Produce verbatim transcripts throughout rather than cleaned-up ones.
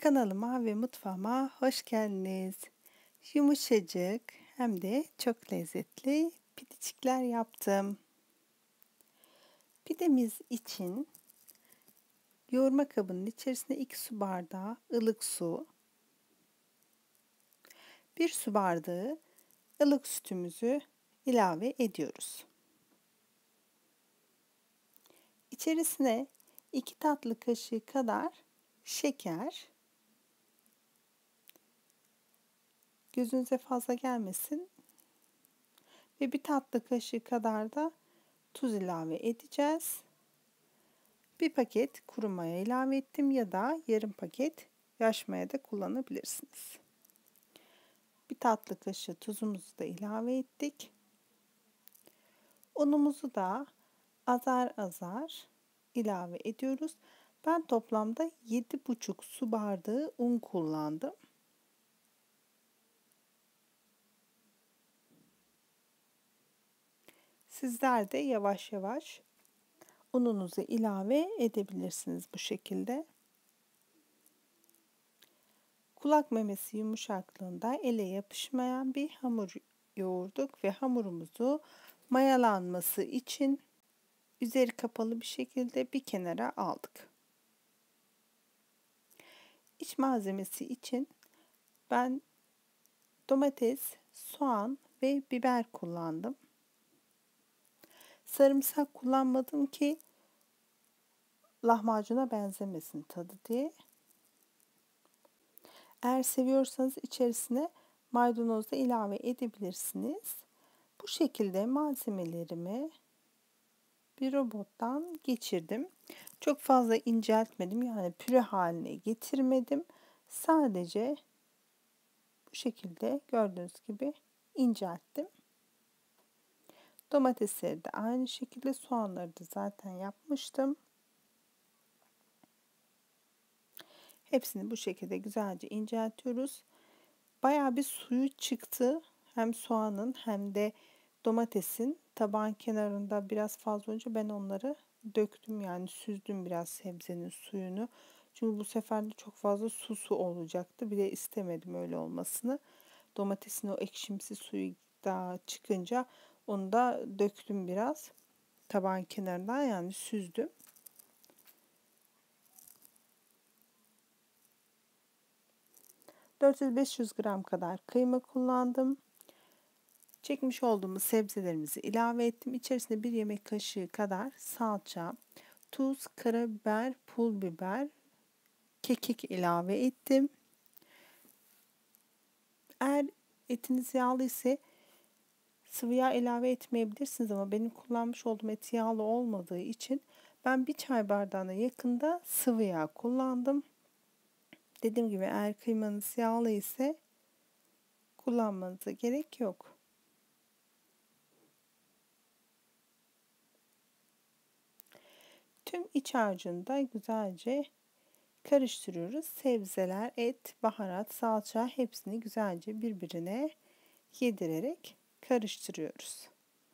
Kanalıma ve mutfağıma hoş geldiniz. Yumuşacık hem de çok lezzetli pidecikler yaptım. Pidemiz için yoğurma kabının içerisine iki su bardağı ılık su, bir su bardağı ılık sütümüzü ilave ediyoruz. İçerisine iki tatlı kaşığı kadar şeker, gözünüze fazla gelmesin, ve bir tatlı kaşığı kadar da tuz ilave edeceğiz. Bir paket kuru maya ilave ettim ya da yarım paket yaş maya da kullanabilirsiniz. Bir tatlı kaşığı tuzumuzu da ilave ettik. Unumuzu da azar azar ilave ediyoruz. Ben toplamda yedi buçuk su bardağı un kullandım. Sizler de yavaş yavaş ununuzu ilave edebilirsiniz bu şekilde. Kulak memesi yumuşaklığında ele yapışmayan bir hamur yoğurduk ve hamurumuzu mayalanması için üzeri kapalı bir şekilde bir kenara aldık. İç malzemesi için ben domates, soğan ve biber kullandım. Sarımsak kullanmadım ki lahmacuna benzemesin tadı diye. Eğer seviyorsanız içerisine maydanoz da ilave edebilirsiniz. Bu şekilde malzemelerimi bir robottan geçirdim. Çok fazla inceltmedim, yani püre haline getirmedim. Sadece bu şekilde gördüğünüz gibi incelttim. Domatesleri de aynı şekilde, soğanları da zaten yapmıştım. Hepsini bu şekilde güzelce inceltiyoruz. Bayağı bir suyu çıktı. Hem soğanın hem de domatesin. Tabağın kenarında biraz fazla olunca ben onları döktüm, yani süzdüm biraz sebzenin suyunu. Çünkü bu sefer de çok fazla su su olacaktı. Bir de istemedim öyle olmasını. Domatesin o ekşimsi suyu daha çıkınca onu da döktüm biraz. Tabağın kenarından, yani süzdüm. dört yüz beş yüz gram kadar kıyma kullandım. Çekmiş olduğumuz sebzelerimizi ilave ettim. İçerisine bir yemek kaşığı kadar salça, tuz, karabiber, pul biber, kekik ilave ettim. Eğer etiniz yağlı ise sıvı yağ ilave etmeyebilirsiniz, ama benim kullanmış olduğum et yağlı olmadığı için ben bir çay bardağına yakında sıvı yağ kullandım. Dediğim gibi eğer kıymanız yağlı ise kullanmanıza gerek yok. Tüm iç harcını da güzelce karıştırıyoruz. Sebzeler, et, baharat, salça hepsini güzelce birbirine yedirerek karıştırıyoruz.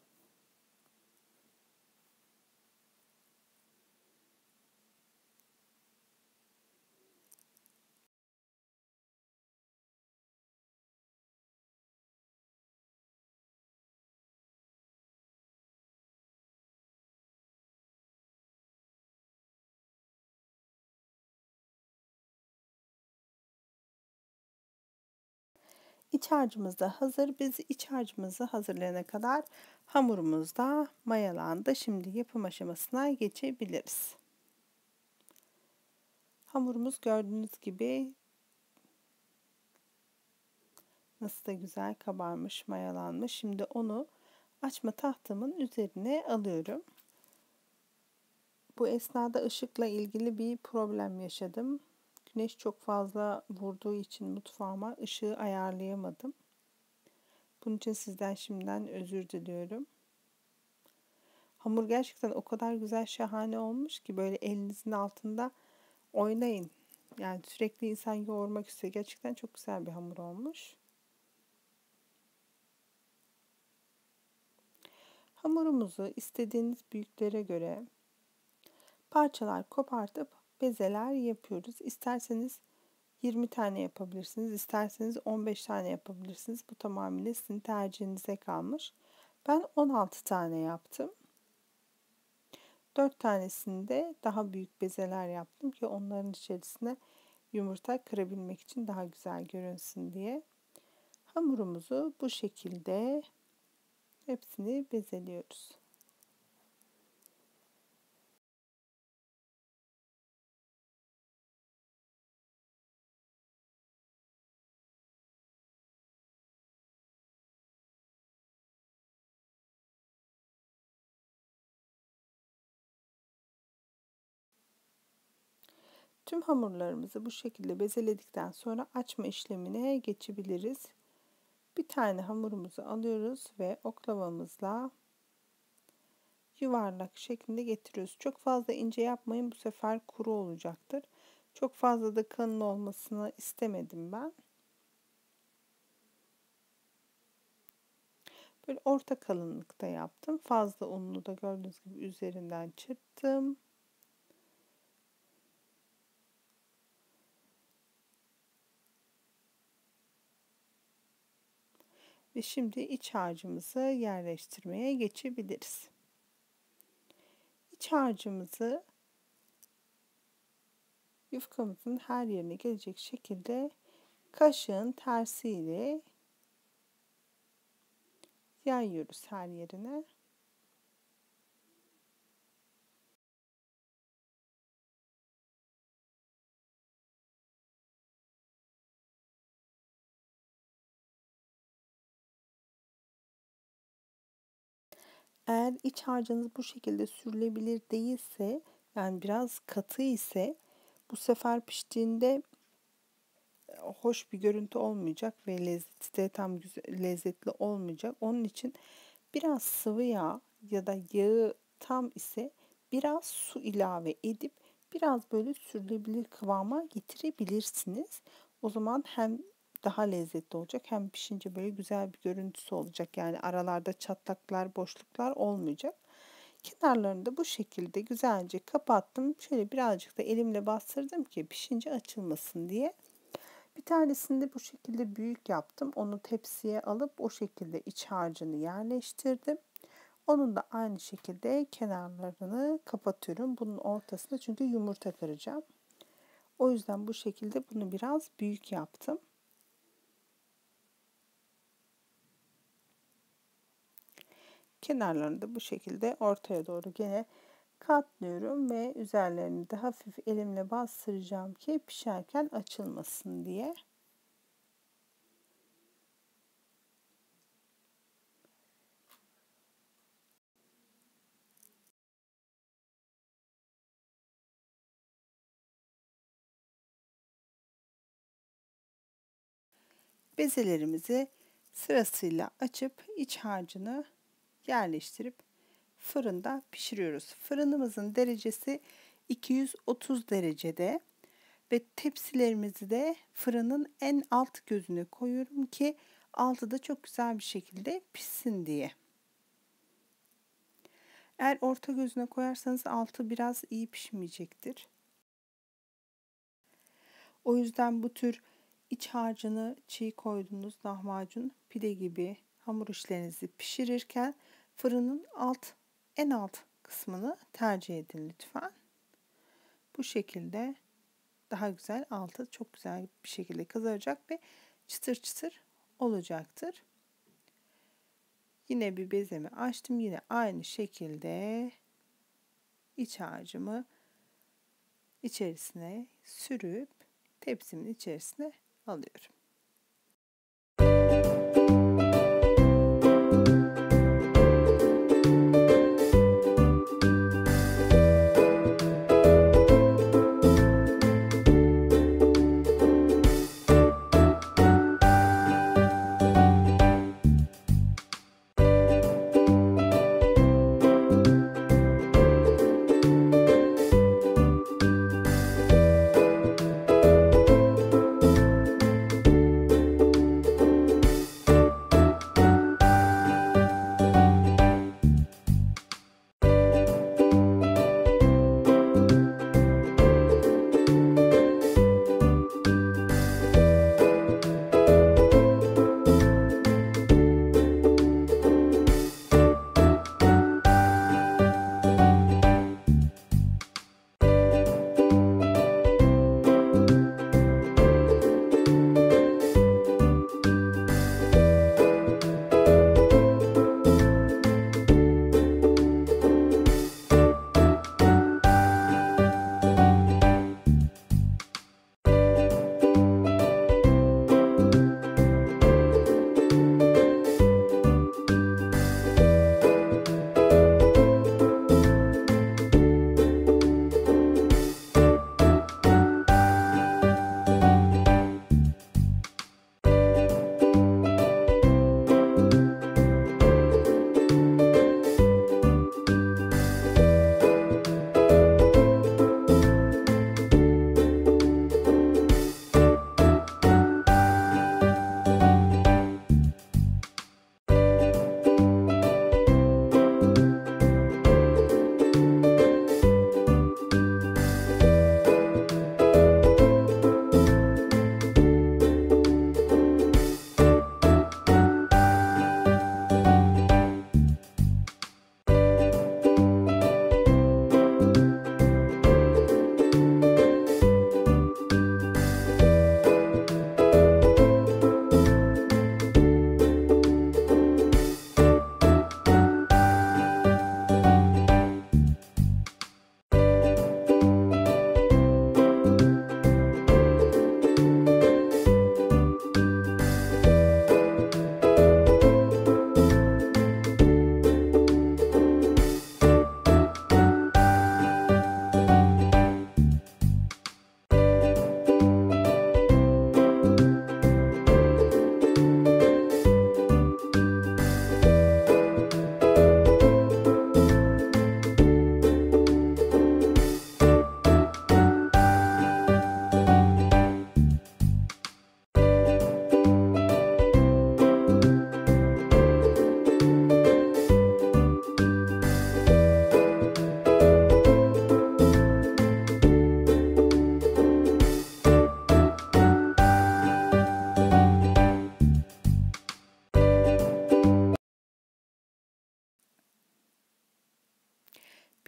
İç harcımız da hazır. Biz iç harcımızı hazırlayana kadar hamurumuz da mayalandı. Şimdi yapım aşamasına geçebiliriz. Hamurumuz gördüğünüz gibi nasıl da güzel kabarmış, mayalanmış. Şimdi onu açma tahtamın üzerine alıyorum. Bu esnada ışıkla ilgili bir problem yaşadım. Güneş çok fazla vurduğu için mutfağıma ışığı ayarlayamadım. Bunun için sizden şimdiden özür diliyorum. Hamur gerçekten o kadar güzel, şahane olmuş ki böyle elinizin altında oynayın. Yani sürekli insan yoğurmak istiyor. Gerçekten çok güzel bir hamur olmuş. Hamurumuzu istediğiniz büyüklüğe göre parçalar kopartıp bezeler yapıyoruz. İsterseniz yirmi tane yapabilirsiniz. İsterseniz on beş tane yapabilirsiniz. Bu tamamıyla sizin tercihinize kalmış. Ben on altı tane yaptım. dört tanesinde daha büyük bezeler yaptım ki onların içerisine yumurta kırabilmek için daha güzel görünsün diye. Hamurumuzu bu şekilde hepsini bezeliyoruz. Tüm hamurlarımızı bu şekilde bezeledikten sonra açma işlemine geçebiliriz. Bir tane hamurumuzu alıyoruz ve oklavamızla yuvarlak şeklinde getiriyoruz. Çok fazla ince yapmayın, bu sefer kuru olacaktır. Çok fazla da kalın olmasını istemedim ben. Böyle orta kalınlıkta yaptım. Fazla unlu da gördüğünüz gibi üzerinden çırptım. Ve şimdi iç harcımızı yerleştirmeye geçebiliriz. İç harcımızı yufkamızın her yerine gelecek şekilde kaşığın tersiyle yayıyoruz her yerine. Eğer iç harcınız bu şekilde sürülebilir değilse, yani biraz katı ise, bu sefer piştiğinde hoş bir görüntü olmayacak ve lezzeti de tam güzel, lezzetli olmayacak. Onun için biraz sıvı yağ ya da yağı tam ise biraz su ilave edip biraz böyle sürülebilir kıvama getirebilirsiniz. O zaman hem daha lezzetli olacak hem pişince böyle güzel bir görüntüsü olacak. Yani aralarda çatlaklar, boşluklar olmayacak. Kenarlarını da bu şekilde güzelce kapattım. Şöyle birazcık da elimle bastırdım ki pişince açılmasın diye. Bir tanesini de bu şekilde büyük yaptım. Onu tepsiye alıp o şekilde iç harcını yerleştirdim. Onun da aynı şekilde kenarlarını kapatıyorum. Bunun ortasına çünkü yumurta kıracağım. O yüzden bu şekilde bunu biraz büyük yaptım. Kenarlarını da bu şekilde ortaya doğru gene katlıyorum ve üzerlerini de hafif elimle bastıracağım ki pişerken açılmasın diye. Bezelerimizi sırasıyla açıp iç harcını yerleştirip fırında pişiriyoruz. Fırınımızın derecesi iki yüz otuz derecede ve tepsilerimizi de fırının en alt gözüne koyuyorum ki altı da çok güzel bir şekilde pişsin diye. Eğer orta gözüne koyarsanız altı biraz iyi pişmeyecektir. O yüzden bu tür iç harcını çiğ koyduğunuz lahmacun, pide gibi hamur işlerinizi pişirirken fırının alt en alt kısmını tercih edin lütfen. Bu şekilde daha güzel, altı çok güzel bir şekilde kızaracak ve çıtır çıtır olacaktır. Yine bir bezemi açtım. Yine aynı şekilde iç harcımı içerisine sürüp tepsimin içerisine alıyorum.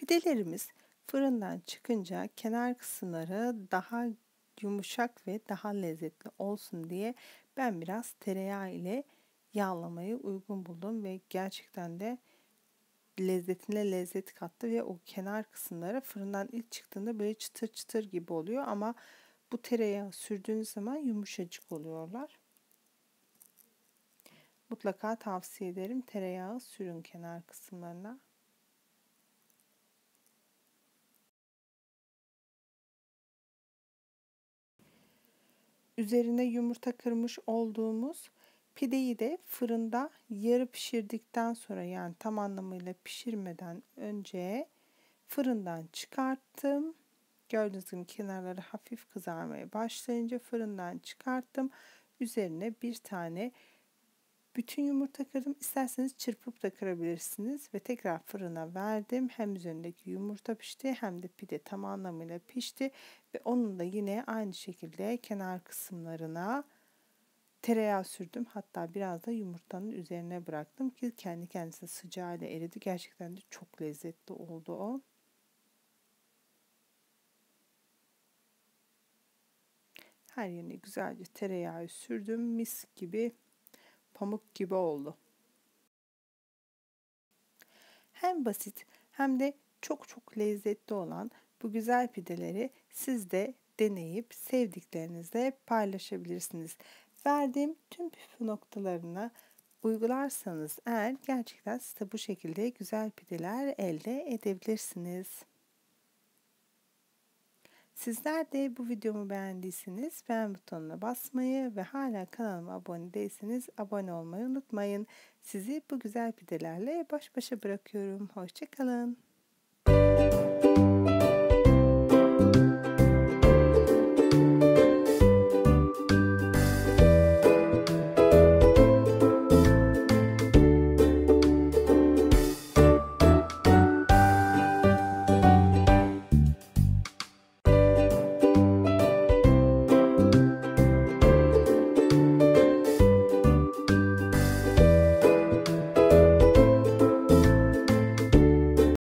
Pidelerimiz fırından çıkınca kenar kısımları daha yumuşak ve daha lezzetli olsun diye ben biraz tereyağı ile yağlamayı uygun buldum ve gerçekten de lezzetine lezzet kattı ve o kenar kısımları fırından ilk çıktığında böyle çıtır çıtır gibi oluyor ama bu tereyağı sürdüğünüz zaman yumuşacık oluyorlar. Mutlaka tavsiye ederim, tereyağı sürün kenar kısımlarına. Üzerine yumurta kırmış olduğumuz pideyi de fırında yarı pişirdikten sonra, yani tam anlamıyla pişirmeden önce fırından çıkarttım. Gördüğünüz gibi kenarları hafif kızarmaya başlayınca fırından çıkarttım. Üzerine bir tane bütün yumurta kırdım. İsterseniz çırpıp da kırabilirsiniz ve tekrar fırına verdim. Hem üzerindeki yumurta pişti hem de pide tam anlamıyla pişti ve onun da yine aynı şekilde kenar kısımlarına tereyağı sürdüm. Hatta biraz da yumurtanın üzerine bıraktım ki kendi kendisine sıcağıyla eridi. Gerçekten de çok lezzetli oldu o. Her yerine güzelce tereyağı sürdüm. Mis gibi, pamuk gibi oldu. Hem basit hem de çok çok lezzetli olan bu güzel pideleri siz de deneyip sevdiklerinizle paylaşabilirsiniz. Verdiğim tüm püf noktalarına uygularsanız eğer gerçekten siz de bu şekilde güzel pideler elde edebilirsiniz. Sizler de bu videomu beğendiyseniz beğen butonuna basmayı ve hala kanalıma abone değilseniz abone olmayı unutmayın. Sizi bu güzel pidelerle baş başa bırakıyorum. Hoşça kalın.